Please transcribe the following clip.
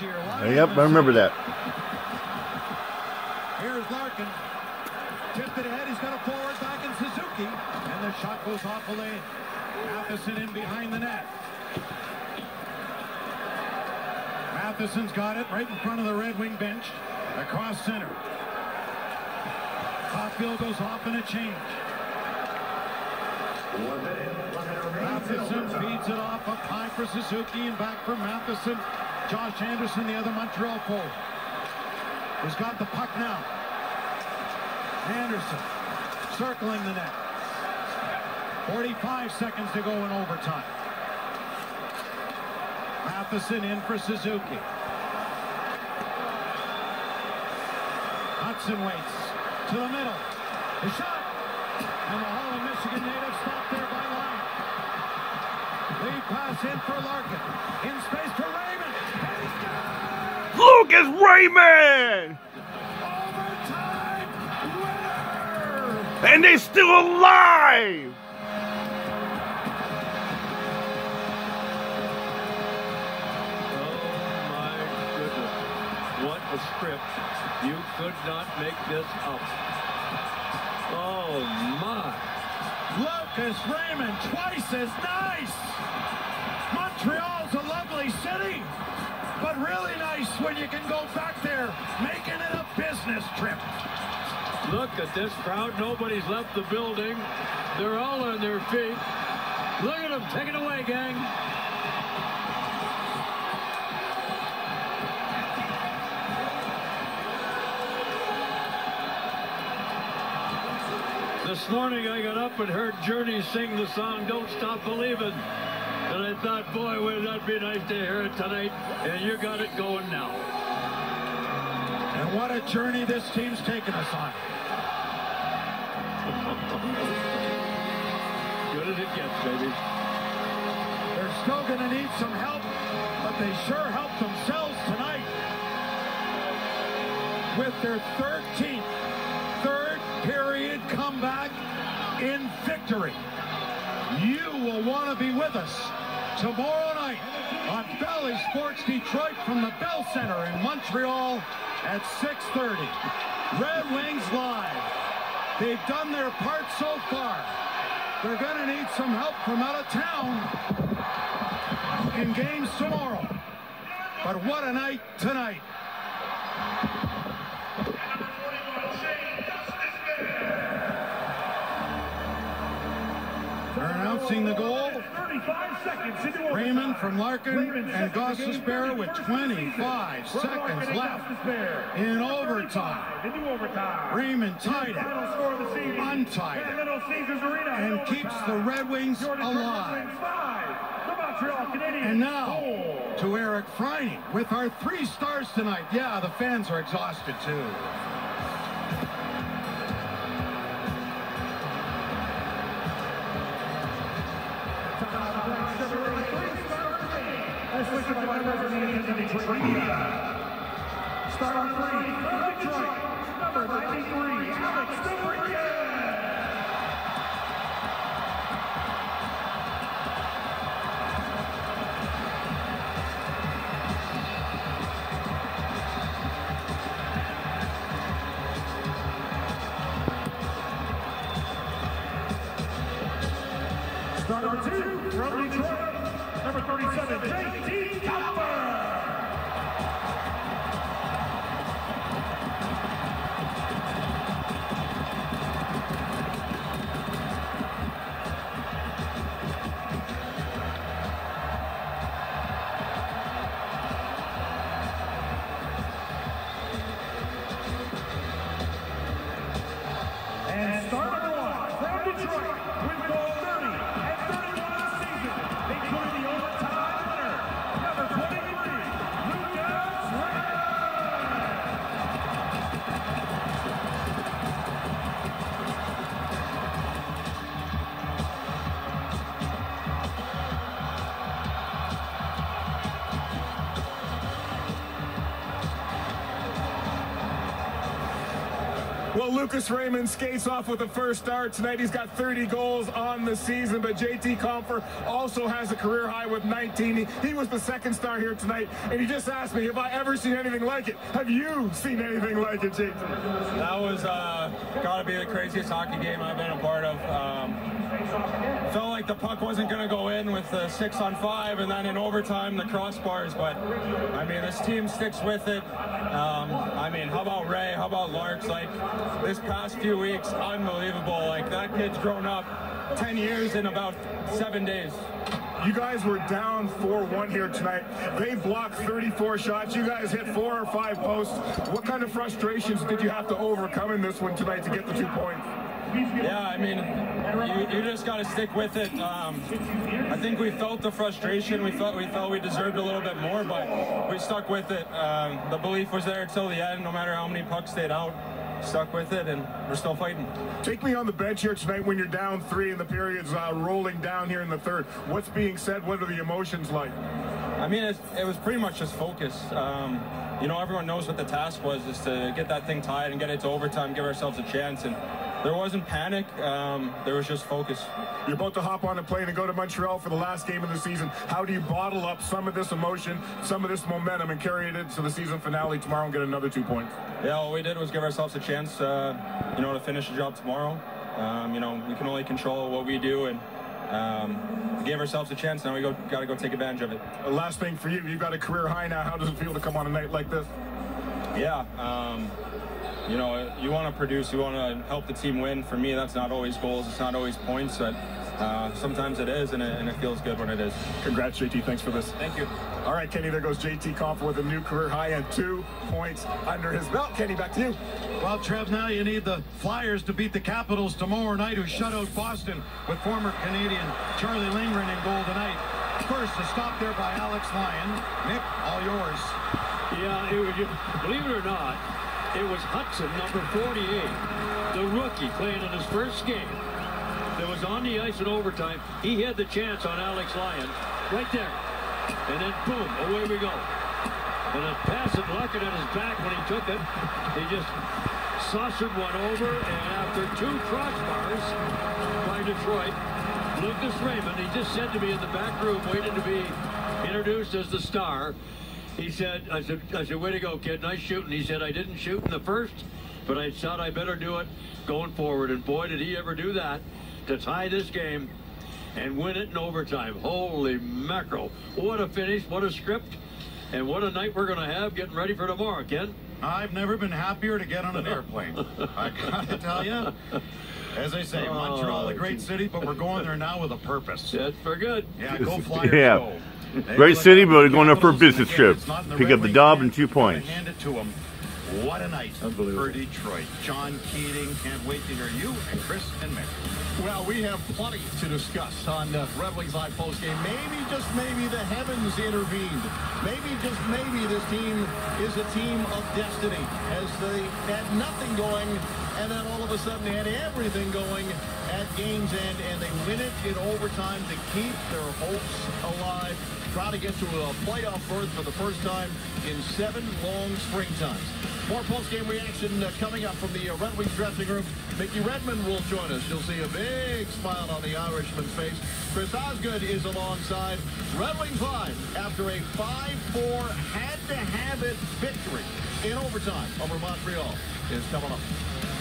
year. Yep, I remember that. Here's Larkin. Tipped it ahead. He's got a forward back in Suzuki. And the shot goes off the lane. Matheson in behind the net. Matheson's got it right in front of the Red Wing bench. Across center. Caulfield goes off in a change. Matheson feeds it off up high for Suzuki and back for Matheson. Josh Anderson, the other Montreal forward, who's got the puck now. Anderson circling the net. 45 seconds to go in overtime. Matheson in for Suzuki. Hudson waits to the middle. The shot. And the Holland, Michigan native stopped there by Lyon. Lead pass in for Larkin. In space for Raymond. Lucas Raymond! Overtime winner! And they're still alive! Oh my goodness. What a script. You could not make this up. Oh my. Lucas Raymond, twice as nice. Montreal's a lovely city, but really nice when you can go back there, making it a business trip. Look at this crowd. Nobody's left the building. They're all on their feet. Look at them. Take it away, gang. This morning I got up and heard Journey sing the song Don't Stop Believin'. And I thought, boy, would that be nice to hear it tonight. And you got it going now. And what a journey this team's taken us on. Good as it gets, baby. They're still going to need some help, but they sure helped themselves tonight with their 13th third period comeback in victory. You will want to be with us tomorrow night on Bally Sports Detroit from the Bell Center in Montreal at 6:30. Red Wings live. They've done their part so far. They're going to need some help from out of town in games tomorrow. But what a night tonight. They're announcing the goal. 35 seconds into Raymond from Larkin and Gostisbehere with 25 seconds left in overtime. Raymond tied it, untied it, and keeps the Red Wings alive. And now to Eric Freining with our 3 stars tonight. Yeah, the fans are exhausted too. Start on 3, Detroit, number 93, Alex Debrien. Start on 2, from Detroit, number 37, J.T. Copper. And start number 1 from Detroit with goal 30 and 31 of the season, including the overtime winner, number 23. Well, Lucas Raymond skates off with the first start tonight. He's got 30 goals on the season, but JT Compher also has a career high with 19. He was the second star here tonight, and he just asked me, have I ever seen anything like it? Have you seen anything like it, JT? That was got to be the craziest hockey game I've been a part of. Felt like the puck wasn't going to go in with the 6-on-5, and then in overtime the crossbars. But I mean, this team sticks with it. I mean, how about Ray? How about Larks? Like this past few weeks, unbelievable. Like that kid's grown up 10 years in about 7 days. You guys were down 4-1 here tonight. They blocked 34 shots. You guys hit 4 or 5 posts. What kind of frustrations did you have to overcome in this one tonight to get the 2 points? Yeah, I mean, you just got to stick with it. I think we felt the frustration. We felt we deserved a little bit more, but we stuck with it. The belief was there till the end, no matter how many pucks stayed out. Stuck with it, and we're still fighting. Take me on the bench here tonight when you're down 3 and the period's rolling down here in the third. What's being said? What are the emotions like? I mean, it was pretty much just focus. You know, everyone knows what the task was, is to get that thing tied and get it to overtime, give ourselves a chance. And there wasn't panic. There was just focus. You're about to hop on a plane and go to Montreal for the last game of the season. How do you bottle up some of this emotion, some of this momentum, and carry it into the season finale tomorrow and get another 2 points? Yeah, all we did was give ourselves a chance, you know, to finish the job tomorrow. You know, we can only control what we do, and we gave ourselves a chance. Now we got to go take advantage of it. Last thing for you, you've got a career high now. How does it feel to come on a night like this? Yeah, you know, you want to produce, you want to help the team win. For me, that's not always goals, it's not always points, but sometimes it is, and it feels good when it is. Congrats, JT. Thanks for this. Thank you. All right, Kenny, there goes JT Compher with a new career high and 2 points under his belt. Kenny, back to you. Well, Trev, now you need the Flyers to beat the Capitals tomorrow night, who shut out Boston with former Canadian Charlie Lindgren in goal tonight. First, a stop there by Alex Lyon. Nick, all yours. Yeah, believe it or not, it was Hudson, number 48, the rookie playing in his first game, that was on the ice in overtime. He had the chance on Alex Lyon right there. And then, boom, away we go. And a pass at Luckett at his back when he took it. He just saucered one over, and after 2 crossbars by Detroit, Lucas Raymond, he just said to me in the back room, waiting to be introduced as the star, he said, I said, way to go, kid, nice shooting. He said, I didn't shoot in the first, but I thought I better do it going forward. And boy, did he ever do that to tie this game and win it in overtime. Holy mackerel. What a finish, what a script, and what a night we're going to have getting ready for tomorrow, Ken. I've never been happier to get on an airplane. I gotta tell you. As I say, Montreal, a great city, but we're going there now with a purpose. That's for good. Yeah, go Flyers, Yeah. go. Great city, but we're going there for a business trip. Pick up the dub and 2 points. Hand it to them. What a night for Detroit. John Keating, can't wait to hear you and Chris and Mick. Well, we have plenty to discuss on Red Wings Live postgame. Maybe, just maybe, the heavens intervened. Maybe, just maybe, this team is a team of destiny, as they had nothing going, and then all of a sudden they had everything going at game's end, and they win it in overtime to keep their hopes alive, try to get to a playoff berth for the first time in 7 long springtimes. More post-game reaction coming up from the Red Wings dressing room. Mickey Redmond will join us. You'll see a big smile on the Irishman's face. Chris Osgood is alongside. Red Wings Live after a 5-4 had-to-have-it victory in overtime over Montreal is coming up.